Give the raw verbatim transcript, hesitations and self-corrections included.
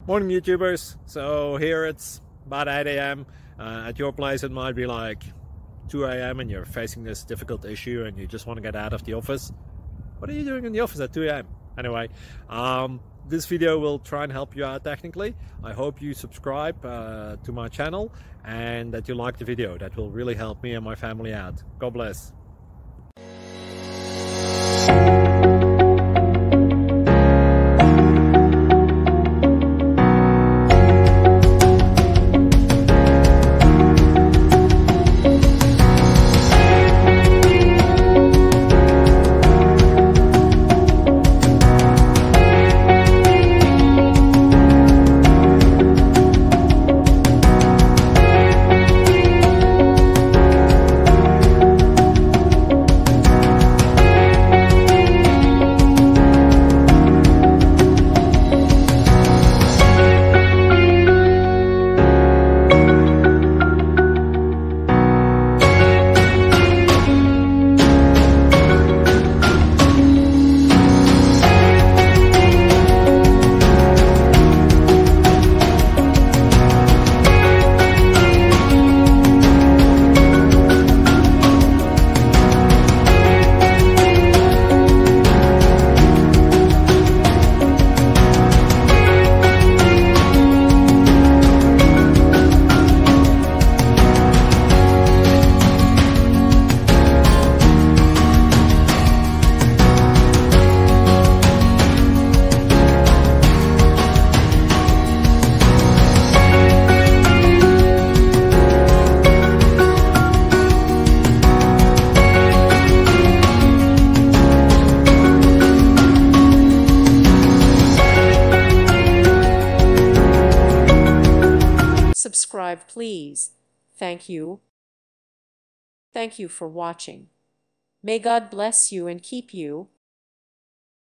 Morning YouTubers. So here it's about eight A M Uh, at your place it might be like two A M and you're facing this difficult issue and you just want to get out of the office. What are you doing in the office at two A M? Anyway, um, this video will try and help you out technically. I hope you subscribe uh, to my channel and that you like the video. That will really help me and my family out. God bless. Subscribe, please. Thank you. Thank you for watching. May God bless you and keep you.